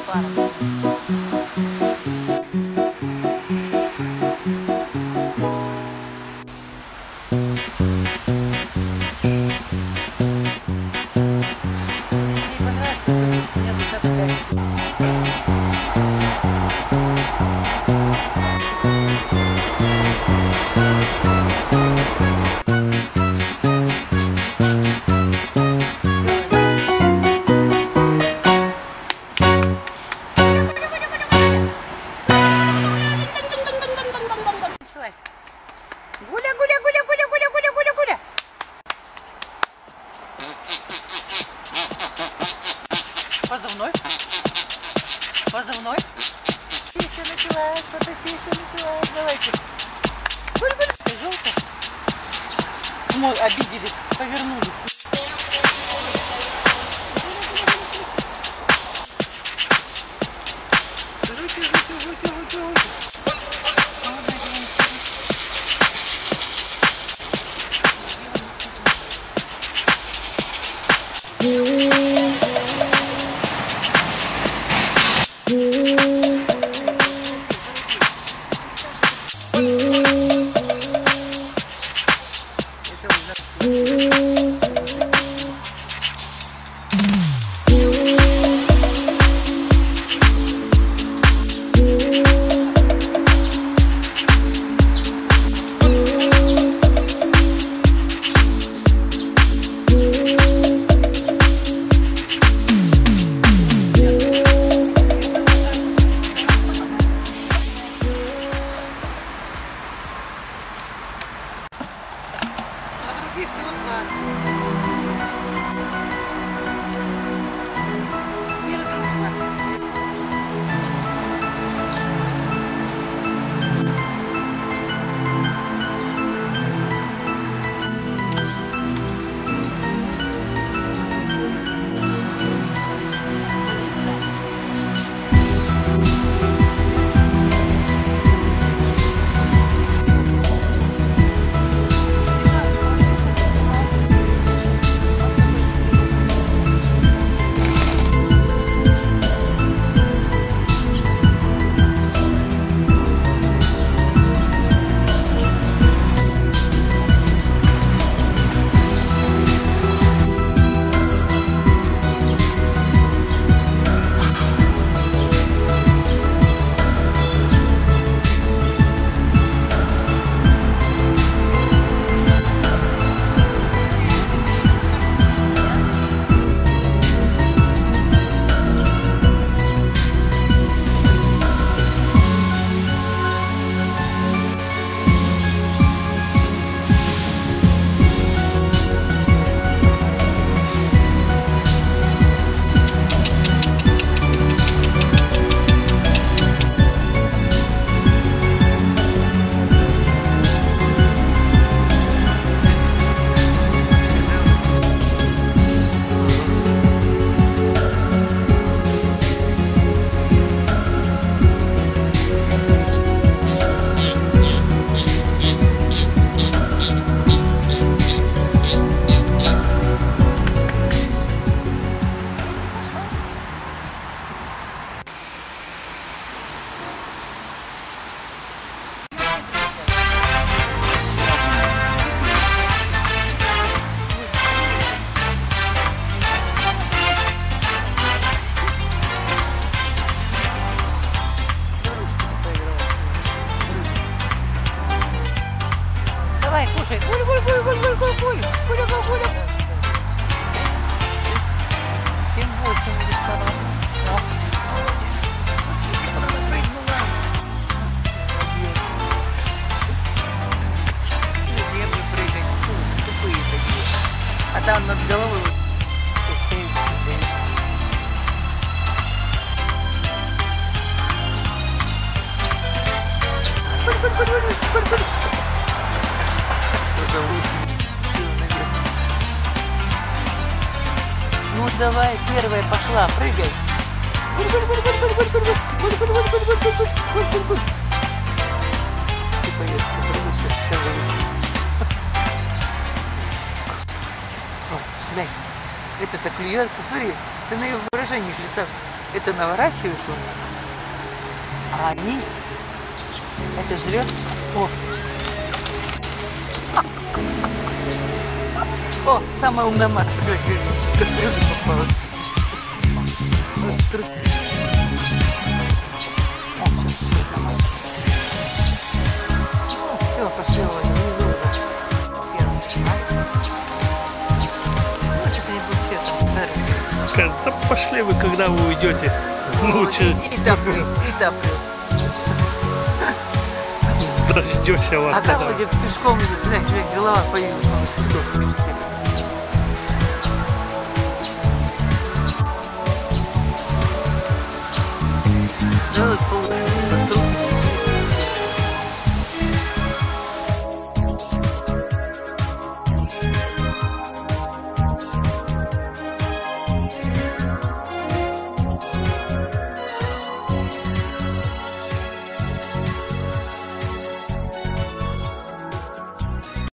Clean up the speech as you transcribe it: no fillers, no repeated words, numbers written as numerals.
пара. Гуля, гуля, гуля, гуля, гуля, гуля, гуля, гуля. Позывной. Позывной. Песня началась, фотосессия началась. Давайте. Гуль, гуль. Ты желтая. Обиделись, повернулись. Жуйте, жуйте, жуйте, жуйте, жуйте. И всего два. Мир дружба. Давай, кушай. Гуль, гуль, гуль, гуль, гуль, гуль, гуль. Гуля, гуля, гуля. 7-8 ресторан. А там над головой вот Ну давай, первая пошла, прыгай. Глянь, это-то клюет, посмотри, ты на ее выражениях лица. Это наворачивает он, а они это жрет. О, самая умная Маша, кастрюля попалась. Все, пошли, внизу уже. Скажет, да пошли вы, когда вы уйдете. Лучше И топлю. дождешься вас. А там вроде пешком идет, глянь, голова появилась.